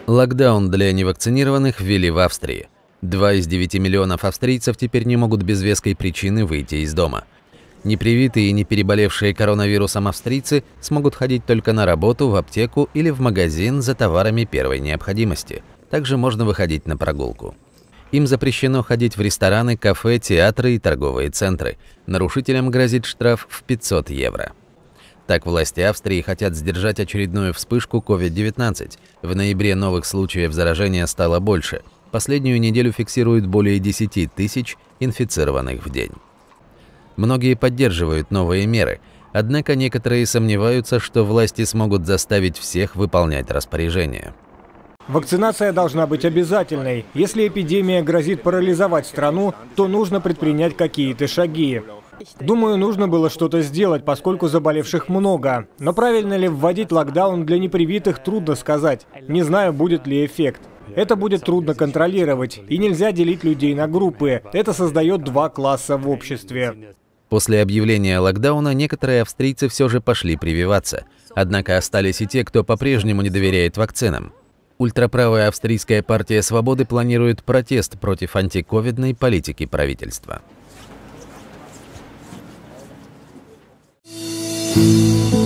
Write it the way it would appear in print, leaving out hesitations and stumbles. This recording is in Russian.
Локдаун для невакцинированных ввели в Австрии. 2 из 9 миллионов австрийцев теперь не могут без веской причины выйти из дома. Непривитые и не переболевшие коронавирусом австрийцы смогут ходить только на работу, в аптеку или в магазин за товарами первой необходимости. Также можно выходить на прогулку. Им запрещено ходить в рестораны, кафе, театры и торговые центры. Нарушителям грозит штраф в 500 евро. Так власти Австрии хотят сдержать очередную вспышку COVID-19. В ноябре новых случаев заражения стало больше. Последнюю неделю фиксируют более 10 тысяч инфицированных в день. Многие поддерживают новые меры, однако некоторые сомневаются, что власти смогут заставить всех выполнять распоряжения. Вакцинация должна быть обязательной. Если эпидемия грозит парализовать страну, то нужно предпринять какие-то шаги. Думаю, нужно было что-то сделать, поскольку заболевших много. Но правильно ли вводить локдаун для непривитых, трудно сказать. Не знаю, будет ли эффект. Это будет трудно контролировать, и нельзя делить людей на группы. Это создает два класса в обществе. После объявления локдауна некоторые австрийцы все же пошли прививаться. Однако остались и те, кто по-прежнему не доверяет вакцинам. Ультраправая австрийская партия «Свободы» планирует протест против антиковидной политики правительства.